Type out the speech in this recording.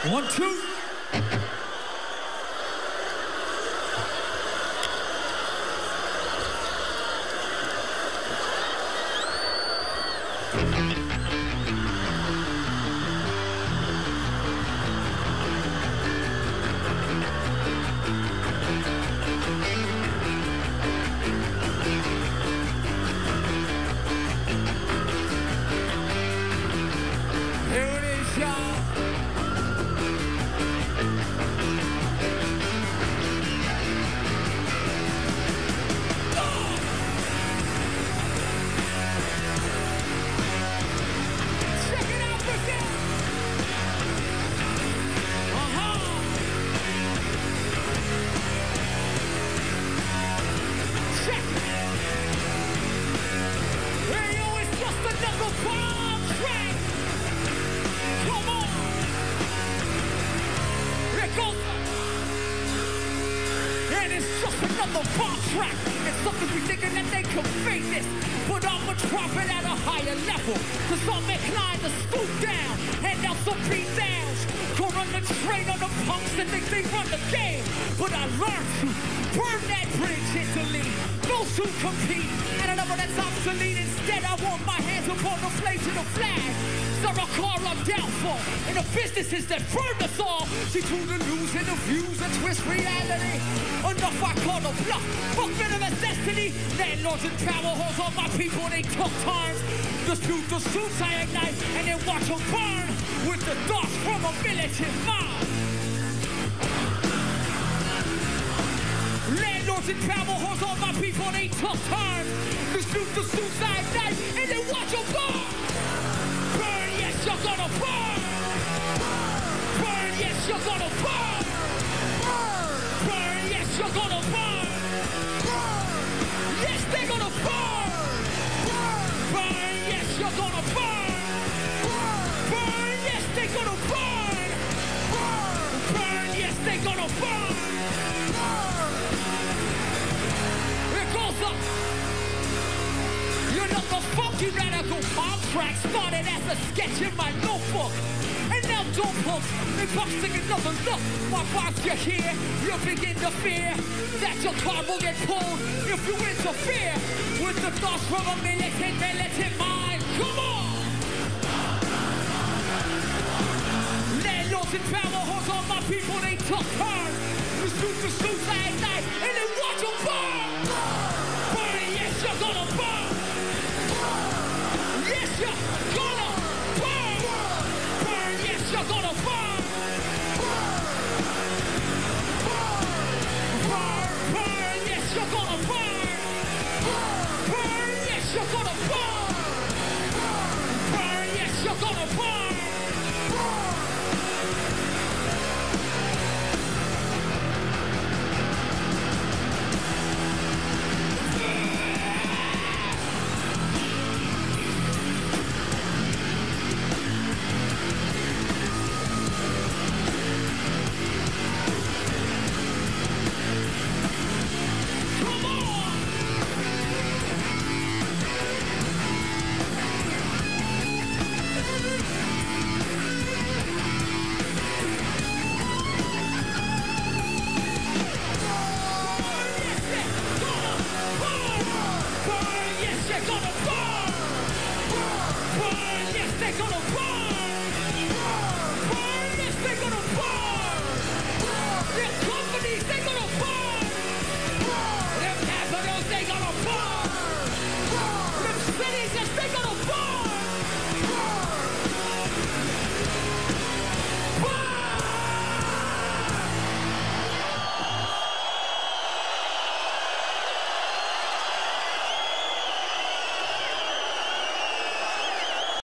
1, 2. Bombtrack. It's something we thinking that they can fake this, but I'ma drop it at a higher level. Cause I'm inclined to stoop down, hand out some beat downs. Go run the train on the punks that think they run the game. But I learned to burn that bridge instantly. Those who compete at a level that's obsolete. Instead, I want my hands upon the flames of the flag. Sarah Clara downfall in the businesses that burn us all. See through the news and the views and twist reality. Enough I call the bluff. Fuck venomous destiny. Landlords and power holes on my people, they took turns. Dispute the suits I ignite and then watch them burn with the thoughts from a militant mob. Landlords and power holes on my people, they took turns. Dispute the suits I ignite and then watch them burn. Burn, yes, you're gonna burn. Burn, yes, you're gonna burn. Burn, yes, you're gonna burn. Yes, they're gonna burn. Burn, yes, you're gonna burn. Burn, yes, they're gonna burn. Burn, yes, they're gonna burn. It goes up. You know the funky radical Bombtrack started as a sketch in my notebook. And now dope hooks, they busting another look. My box you hear, you begin to fear that your car will get pulled if you interfere with the thoughts from a militant mind. Come on! Landlords and power holes on my people, they took turns. The suits I ignite, and then watch them burn. Burn, yes, you're gonna burn. Yes, you're gonna burn. Burn, yes, you're gonna burn. Burn, burn, yes, you're gonna burn. Burn, yes, you're gonna burn. Burn, yes, you're gonna burn. They're gonna burn! Burn!